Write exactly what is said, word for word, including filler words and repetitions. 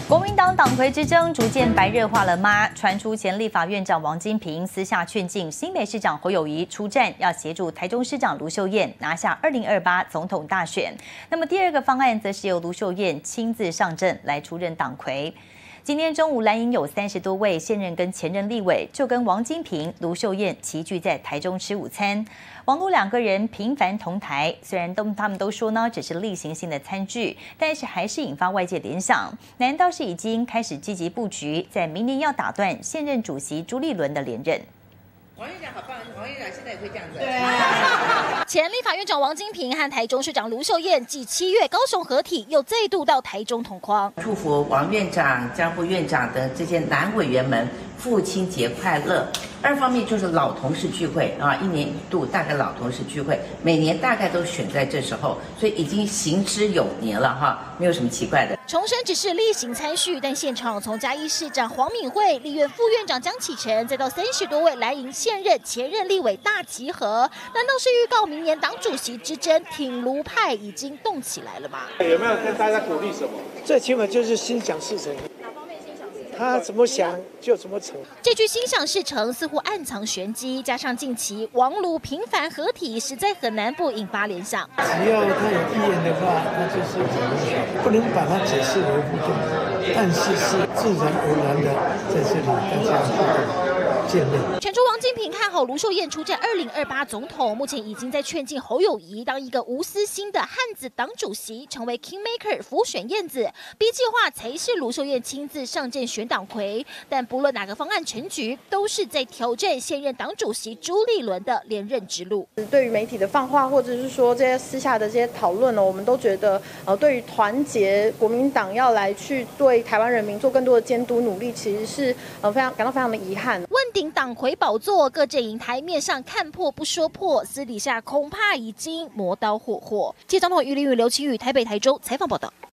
国民党党魁之争逐渐白热化了吗？传出前立法院长王金平私下劝进新北市长侯友宜出战，要协助台中市长卢秀燕拿下二零二八总统大选。那么第二个方案则是由卢秀燕亲自上阵来出任党魁。今天中午，蓝营有三十多位现任跟前任立委，就跟王金平、卢秀燕齐聚在台中吃午餐。王卢两个人频繁同台，虽然都他们都说呢只是例行性的餐聚，但是还是引发外界联想，难道是已经开始积极布局，在明年要打断现任主席朱立伦的连任？ 王院长好棒，王院长现在也会这样子。对啊。前立法院长王金平和台中市长卢秀燕继七月高雄合体，又再度到台中同框。 祝福王院长、江副院长等这些男委员们父亲节快乐。二方面就是老同事聚会啊，一年一度大概老同事聚会，每年大概都选在这时候，所以已经行之有年了哈，没有什么奇怪的。 重申只是例行参叙，但现场从嘉义市长黄敏惠、立院副院长江启臣，再到三十多位蓝营现任、前任立委大集合，难道是预告明年党主席之争挺卢派已经动起来了吗？ 有没有跟大家鼓励什么？最起码就是心想事成。他怎么想就怎么成。 这句心想事成似乎暗藏玄机，加上近期王卢频繁合体，实在很难不引发联想。 只要他有意愿的话，那就是不能把它解释为互动，但是是自然而然的在这里大家互动见面。 传出王金平看好卢秀燕出战二零二八总统，目前已经在劝进侯友宜当一个无私心的汉子党主席，成为 Kingmaker 辅选燕子。B 计划才是卢秀燕亲自上阵选党魁，但不论哪个方案成局，都是在挑战现任党主席朱立伦的连任之路。 对于媒体的放话，或者是说这些私下的这些讨论呢，我们都觉得，呃，对于团结国民党要来去对台湾人民做更多的监督努力，其实是呃非常感到非常的遗憾。 问鼎党魁宝座，各阵营台面上看破不说破，私底下恐怕已经磨刀霍霍。记者总统于林宇、刘奇宇台北、台中采访报道。